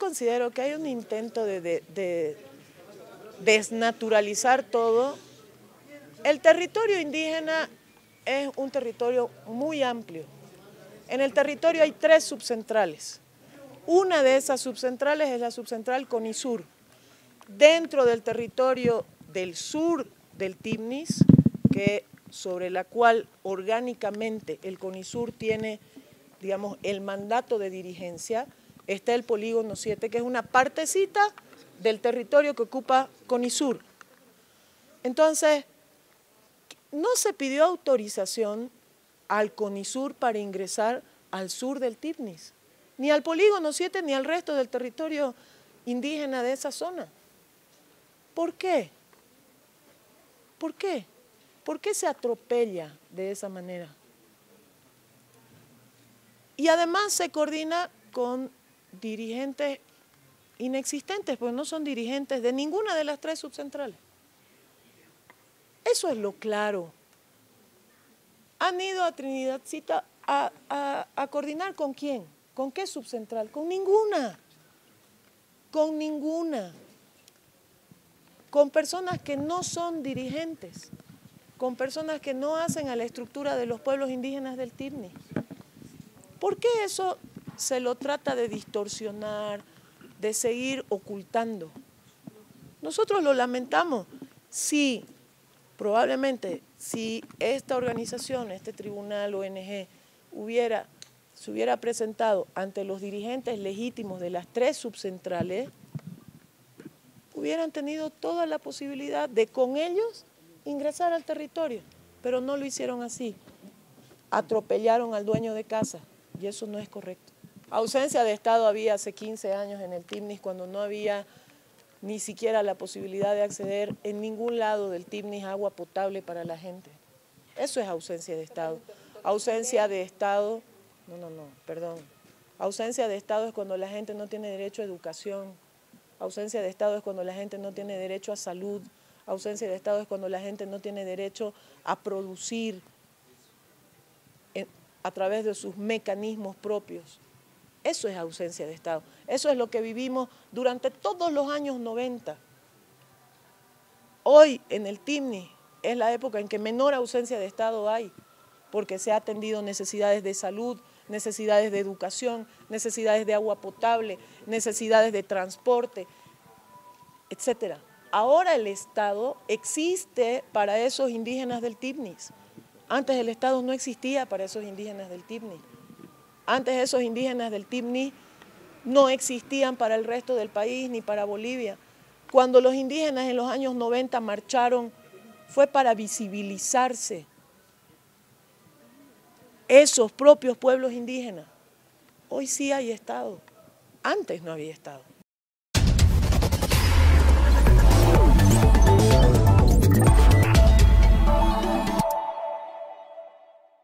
considero que hay un intento de desnaturalizar todo. El territorio indígena es un territorio muy amplio. En el territorio hay 3 subcentrales. Una de esas subcentrales es la subcentral CONISUR. Dentro del territorio del sur del Tibnis, sobre la cual orgánicamente el CONISUR tiene, digamos, el mandato de dirigencia, está el polígono 7, que es una partecita del territorio que ocupa CONISUR. Entonces, no se pidió autorización al CONISUR para ingresar al sur del Tibnis, ni al polígono 7 ni al resto del territorio indígena de esa zona. ¿Por qué? ¿Por qué? ¿Por qué se atropella de esa manera? Y además se coordina con dirigentes inexistentes, pues no son dirigentes de ninguna de las 3 subcentrales. Eso es lo claro. ¿Han ido a Trinidadcita a coordinar con quién? ¿Con qué subcentral? Con ninguna. Con ninguna. Con personas que no son dirigentes, con personas que no hacen a la estructura de los pueblos indígenas del Tibnis. ¿Por qué eso se lo trata de distorsionar, de seguir ocultando? Nosotros lo lamentamos. Sí, probablemente, si esta organización, este tribunal ONG, se hubiera presentado ante los dirigentes legítimos de las 3 subcentrales, hubieran tenido toda la posibilidad de con ellos ingresar al territorio, pero no lo hicieron así. Atropellaron al dueño de casa y eso no es correcto. Ausencia de Estado había hace 15 años en el Tibnis cuando no había ni siquiera la posibilidad de acceder en ningún lado del Tibnis a agua potable para la gente. Eso es ausencia de Estado. Ausencia de Estado, perdón. Ausencia de Estado es cuando la gente no tiene derecho a educación. Ausencia de Estado es cuando la gente no tiene derecho a salud. Ausencia de Estado es cuando la gente no tiene derecho a producir a través de sus mecanismos propios. Eso es ausencia de Estado. Eso es lo que vivimos durante todos los años 90. Hoy en el Tibnis es la época en que menor ausencia de Estado hay, porque se ha atendido necesidades de salud, necesidades de educación, necesidades de agua potable, necesidades de transporte, etc. Ahora el Estado existe para esos indígenas del Tibnis. Antes el Estado no existía para esos indígenas del Tibnis. Antes esos indígenas del Tibnis no existían para el resto del país ni para Bolivia. Cuando los indígenas en los años 90 marcharon, fue para visibilizarse esos propios pueblos indígenas. Hoy sí hay Estado, antes no había Estado.